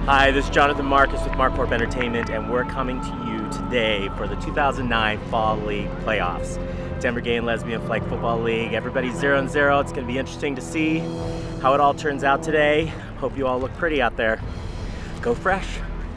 Hi, this is Jonathan Marcus with Markcorp Entertainment, and we're coming to you today for the 2009 Fall League Playoffs. Denver Gay and Lesbian Flag Football League. Everybody's 0-0. It's going to be interesting to see how it all turns out today. Hope you all look pretty out there. Go Fresh!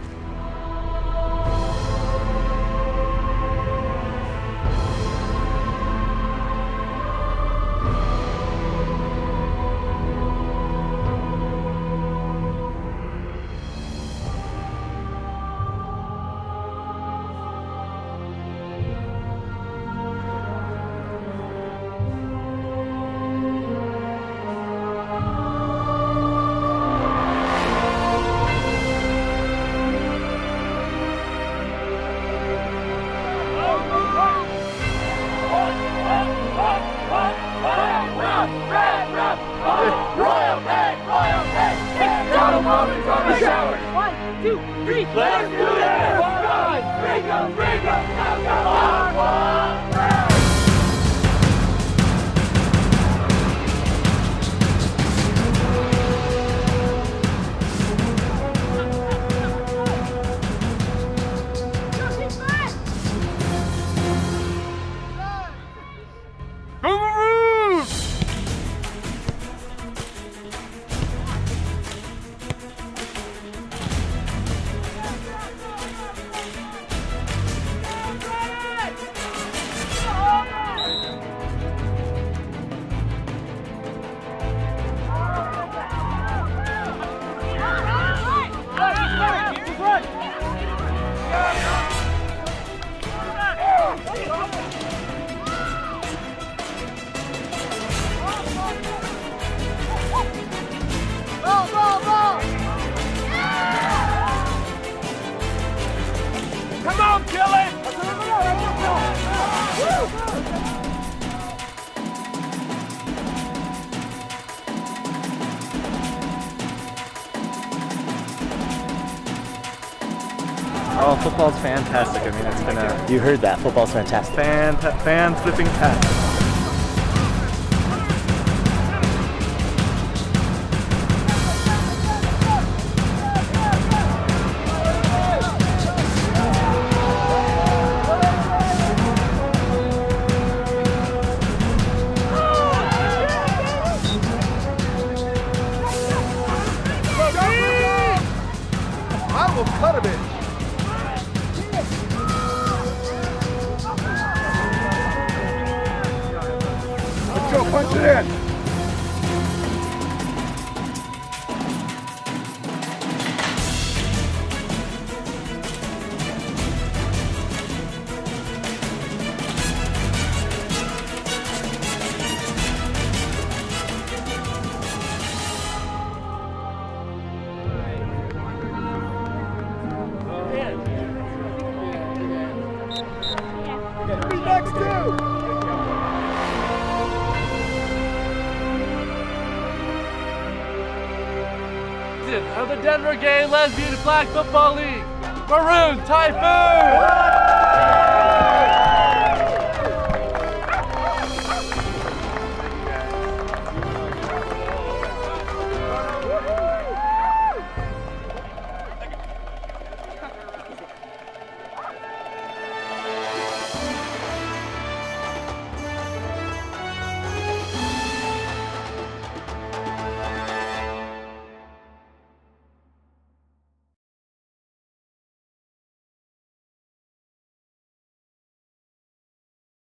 One, two, three, let's do this! Bring them, now come on! Come on, kill it! Oh, football's fantastic. I mean, it's been a... You heard that. Football's fantastic. Fan-flipping-tastic. I will cut a bit. Let's go, punch it in. Next two. Of the Denver Gay and Lesbian Flag Football League, Maroon Typhoon!